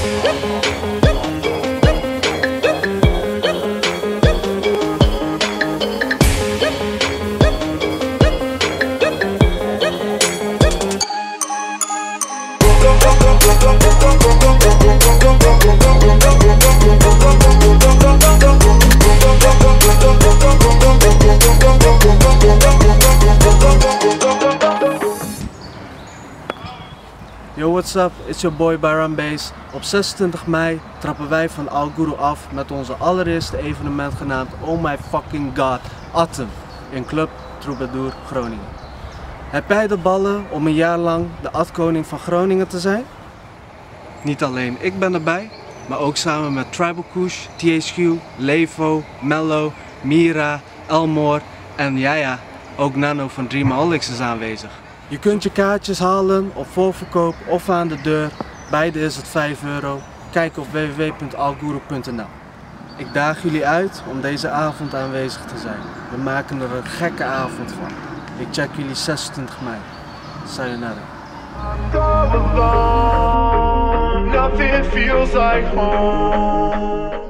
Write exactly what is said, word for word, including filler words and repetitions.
Yo, what's up? It's your boy Byron Bass. Op zesentwintig mei trappen wij van Al Guru af met onze allereerste evenement genaamd Oh My Fucking God, Atem, in Club Troubadour Groningen. Heb jij de ballen om een jaar lang de Ad-koning van Groningen te zijn? Niet alleen ik ben erbij, maar ook samen met Tribal Kush, T H Q, Levo, Mello, Mira, Elmore en ja ja, ook Nano van Dreamaholics is aanwezig. Je kunt je kaartjes halen op voorverkoop of aan de deur. Beide is het vijf euro. Kijk op w w w punt alguru punt n l. Ik daag jullie uit om deze avond aanwezig te zijn. We maken er een gekke avond van. Ik check jullie zesentwintig mei. Sayonara. Nothing feels like home.